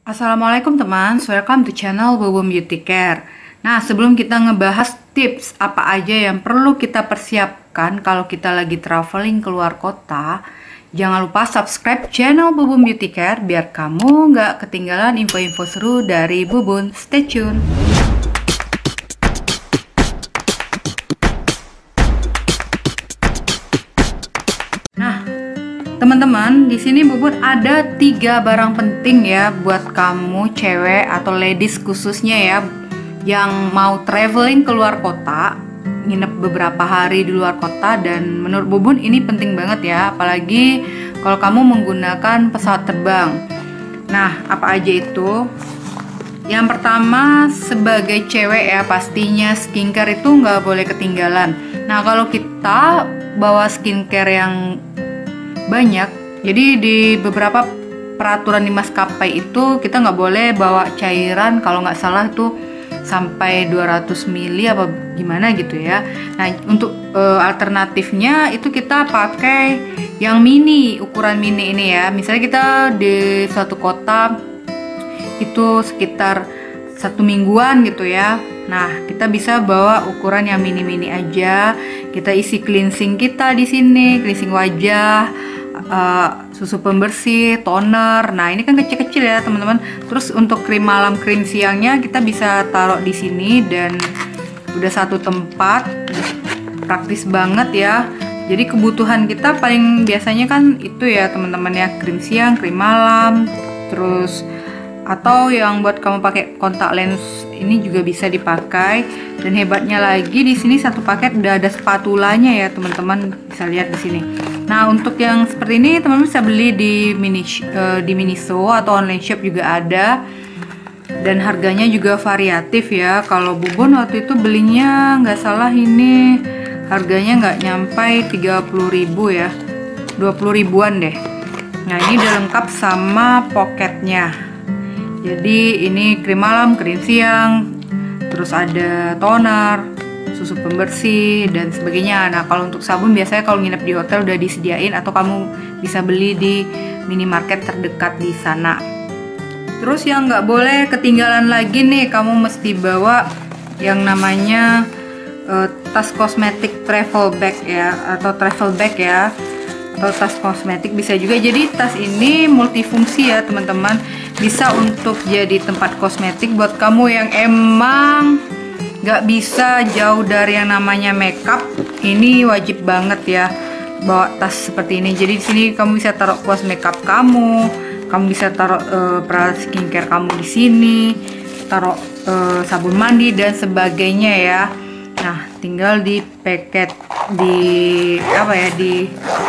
Assalamualaikum teman, welcome to channel Bubun Beauty Care. Nah, sebelum kita ngebahas tips apa aja yang perlu kita persiapkan kalau kita lagi traveling keluar kota, jangan lupa subscribe channel Bubun Beauty Care biar kamu nggak ketinggalan info-info seru dari Bubun. Stay tune. Teman-teman, di sini Bubun ada 3 barang penting ya buat kamu cewek atau ladies khususnya ya yang mau traveling keluar kota, nginep beberapa hari di luar kota, dan menurut Bubun ini penting banget ya, apalagi kalau kamu menggunakan pesawat terbang. Nah, apa aja itu? Yang pertama, sebagai cewek ya pastinya skincare itu nggak boleh ketinggalan. Nah, kalau kita bawa skincare yang banyak, jadi di beberapa peraturan di maskapai itu kita nggak boleh bawa cairan, kalau nggak salah itu sampai 200 ml apa gimana gitu ya. Nah, untuk alternatifnya itu kita pakai yang mini, ukuran mini ini ya. Misalnya kita di suatu kota itu sekitar 1 mingguan gitu ya. Nah, kita bisa bawa ukuran yang mini-mini aja. Kita isi cleansing kita di sini, cleansing wajah, susu pembersih, toner. Nah, ini kan kecil-kecil ya teman-teman. Terus untuk krim malam, krim siangnya kita bisa taruh di sini dan udah satu tempat. Praktis banget ya. Jadi kebutuhan kita paling biasanya kan itu ya teman-teman ya, krim siang, krim malam, terus atau yang buat kamu pakai kontak lens ini juga bisa dipakai. Dan hebatnya lagi di sini satu paket udah ada spatulanya ya teman-teman, bisa lihat di sini. Nah, untuk yang seperti ini teman-teman bisa beli di Miniso atau online shop juga ada, dan harganya juga variatif ya. Kalau Bubun waktu itu belinya nggak salah ini harganya nggak nyampe 30.000 ya, 20 ribuan deh. Nah, ini udah lengkap sama poketnya. Jadi ini krim malam, krim siang, terus ada toner, susu pembersih dan sebagainya. Nah, kalau untuk sabun biasanya kalau nginep di hotel udah disediain atau kamu bisa beli di minimarket terdekat di sana. Terus yang nggak boleh ketinggalan lagi nih, kamu mesti bawa yang namanya tas kosmetik travel bag ya, atau travel bag ya, atau tas kosmetik bisa juga. Jadi tas ini multifungsi ya teman-teman, bisa untuk jadi tempat kosmetik buat kamu yang emang nggak bisa jauh dari yang namanya makeup. Ini wajib banget ya bawa tas seperti ini. Jadi di sini kamu bisa taruh kuas makeup kamu bisa taruh peralatan skincare kamu di sini, taruh sabun mandi dan sebagainya ya. Nah, tinggal di paket, di apa ya, di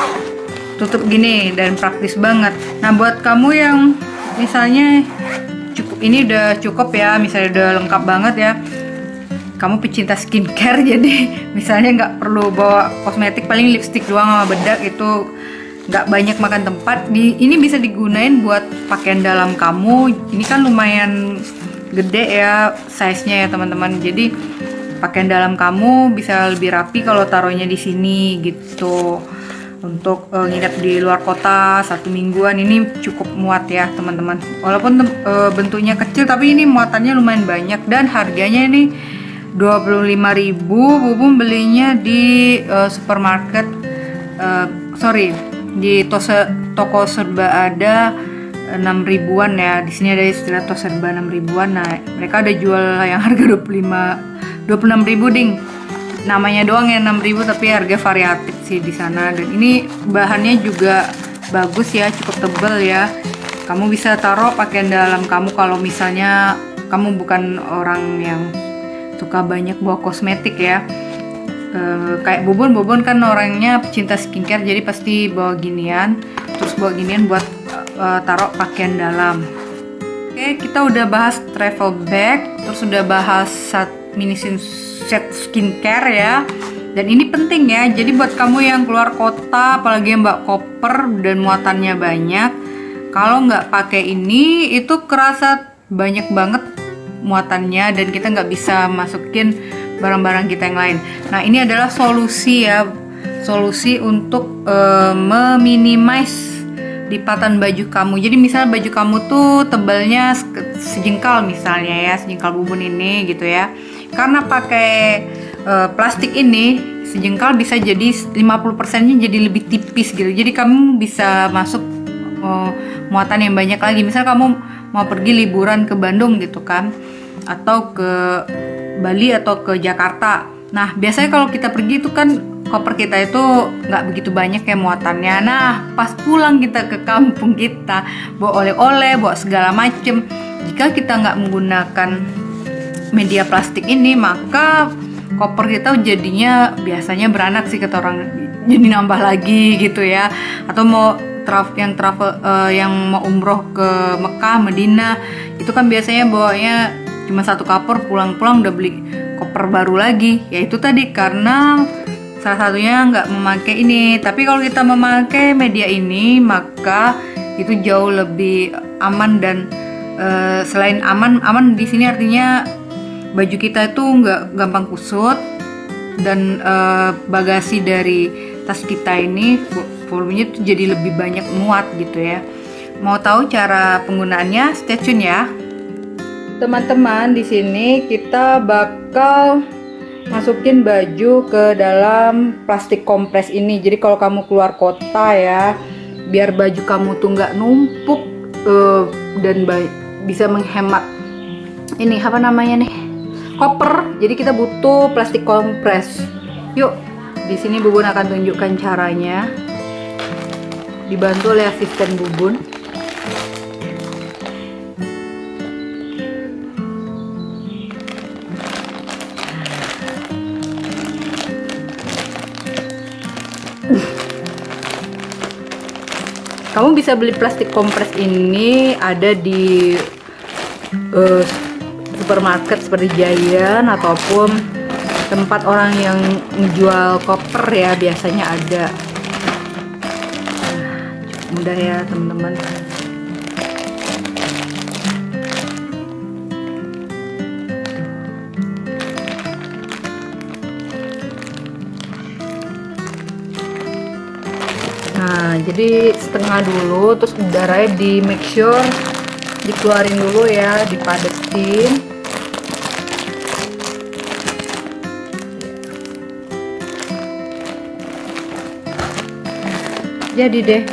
tutup gini dan praktis banget. Nah, buat kamu yang misalnya ini udah cukup ya, misalnya udah lengkap banget ya, kamu pecinta skincare, jadi misalnya nggak perlu bawa kosmetik, paling lipstick doang sama bedak, itu nggak banyak makan tempat. Ini bisa digunain buat pakaian dalam kamu. Ini kan lumayan gede ya size-nya ya teman-teman, jadi pakaian dalam kamu bisa lebih rapi kalau taruhnya di sini gitu. Untuk nginep di luar kota 1 mingguan ini cukup muat ya teman-teman. Walaupun bentuknya kecil tapi ini muatannya lumayan banyak, dan harganya ini 25.000. Bubun belinya di supermarket, di toko serba ada 6 ribuan ya. Di sini ada istilah toko serba 6 ribuan. Nah, mereka ada jual yang harga 26.000 ding. Namanya doang ya 6.000, tapi harga variatif sih di sana. Dan ini bahannya juga bagus ya, cukup tebal ya. Kamu bisa taruh pakaian dalam kamu kalau misalnya kamu bukan orang yang suka banyak bawa kosmetik ya. Kayak Bubun kan orangnya pecinta skincare, jadi pasti bawa ginian. Terus bawa ginian buat taruh pakaian dalam. Oke, kita udah bahas travel bag, terus udah bahas mini set skincare ya. Dan ini penting ya, jadi buat kamu yang keluar kota, apalagi yang bawa koper dan muatannya banyak, kalau nggak pakai ini itu kerasa banyak banget muatannya dan kita nggak bisa masukin barang-barang kita yang lain. Nah, ini adalah solusi ya, solusi untuk meminimize lipatan baju kamu. Jadi misalnya baju kamu tuh tebalnya sejengkal misalnya ya, sejengkal Bubun ini gitu ya. Karena pakai plastik ini, sejengkal bisa jadi 50%-nya jadi lebih tipis gitu. Jadi kamu bisa masuk muatan yang banyak lagi. Misal kamu mau pergi liburan ke Bandung gitu kan, atau ke Bali atau ke Jakarta. Nah biasanya kalau kita pergi itu kan koper kita itu nggak begitu banyak ya muatannya. Nah pas pulang kita ke kampung kita bawa oleh-oleh, bawa segala macem. Jika kita nggak menggunakan media plastik ini, maka koper kita jadinya biasanya beranak sih kata orang, jadi nambah lagi gitu ya. Atau mau yang mau umroh ke Mekah, Madinah, itu kan biasanya bawanya cuma satu koper, pulang-pulang udah beli koper baru lagi. Ya itu tadi karena salah satunya nggak memakai ini. Tapi kalau kita memakai media ini, maka itu jauh lebih aman. Dan selain aman di sini artinya baju kita itu nggak gampang kusut, dan bagasi dari tas kita ini volumenya tuh jadi lebih banyak muat gitu ya. Mau tahu cara penggunaannya? Stay tune ya teman-teman. Di sini kita bakal masukin baju ke dalam plastik kompres ini. Jadi kalau kamu keluar kota ya, biar baju kamu tuh nggak numpuk dan bisa menghemat ini apa namanya nih, koper. Jadi kita butuh plastik kompres. Yuk, di sini Bubun akan tunjukkan caranya, dibantu oleh asisten Bubun. Kamu bisa beli plastik kompres ini ada di supermarket seperti Giant ataupun tempat orang yang menjual koper ya, biasanya ada. Mudah ya teman-teman. Nah, jadi setengah dulu, terus udaranya di make sure dikeluarin dulu ya, dipadetin. Jadi deh.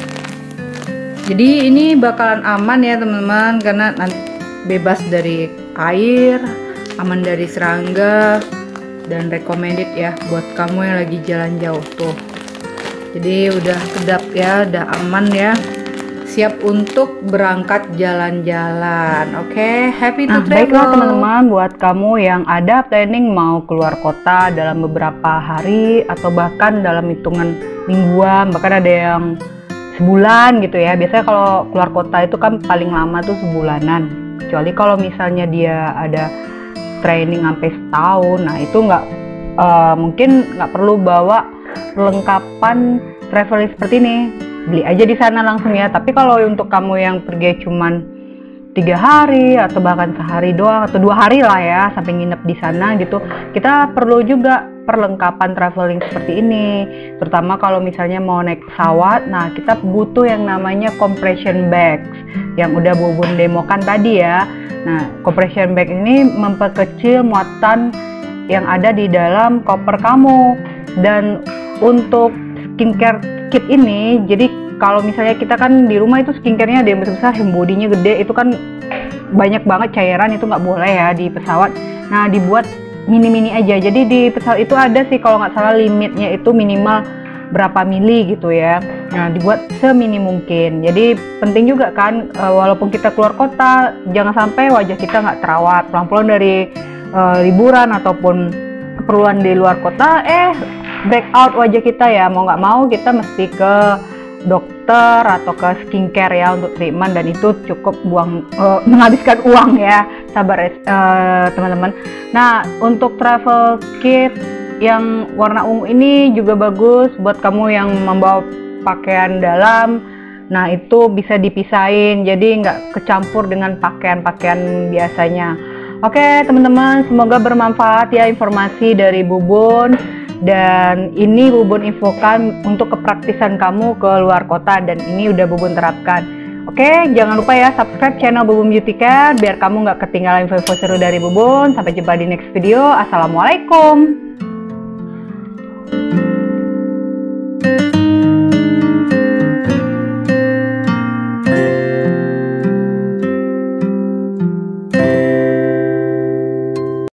Jadi ini bakalan aman ya teman-teman, karena nanti bebas dari air, aman dari serangga, dan recommended ya buat kamu yang lagi jalan jauh tuh. Jadi udah kedap ya, udah aman ya, siap untuk berangkat jalan-jalan. Oke, happy to travel. Baiklah teman-teman, buat kamu yang ada planning mau keluar kota dalam beberapa hari atau bahkan dalam hitungan mingguan, bahkan ada yang sebulan gitu ya. Biasanya kalau keluar kota itu kan paling lama tuh sebulanan. Kecuali kalau misalnya dia ada training sampai setahun, nah itu mungkin nggak perlu bawa perlengkapan traveling seperti ini, beli aja di sana langsung ya. Tapi kalau untuk kamu yang pergi cuman 3 hari atau bahkan sehari doang atau 2 hari lah ya, sampai nginep di sana gitu, kita perlu juga perlengkapan traveling seperti ini. Terutama kalau misalnya mau naik pesawat, nah kita butuh yang namanya compression bags yang udah Bubun demokan tadi ya. Nah, compression bag ini memperkecil muatan yang ada di dalam koper kamu. Dan untuk skincare kit ini, jadi kalau misalnya kita kan di rumah itu skincare-nya ada yang besar-besar, yang bodinya gede, itu kan banyak banget cairan, itu nggak boleh ya di pesawat. Nah, dibuat mini-mini aja. Jadi di pesawat itu ada sih kalau nggak salah limitnya itu minimal berapa mili gitu ya. Nah, dibuat semini mungkin. Jadi penting juga kan, walaupun kita keluar kota, jangan sampai wajah kita nggak terawat. Pulang-pulang dari liburan ataupun keperluan di luar kota, break out wajah kita ya, mau nggak mau kita mesti ke dokter atau ke skincare ya untuk treatment, dan itu cukup menghabiskan uang ya. Sabar teman-teman. Nah, untuk travel kit yang warna ungu ini juga bagus buat kamu yang membawa pakaian dalam. Nah, itu bisa dipisahin, jadi nggak kecampur dengan pakaian-pakaian biasanya. Oke teman-teman, semoga bermanfaat ya informasi dari Bubun. Dan ini Bubun infokan untuk kepraktisan kamu ke luar kota, dan ini udah Bubun terapkan. Oke, jangan lupa ya subscribe channel Bubun Beauty Care biar kamu nggak ketinggalan info-info seru dari Bubun. Sampai jumpa di next video. Assalamualaikum.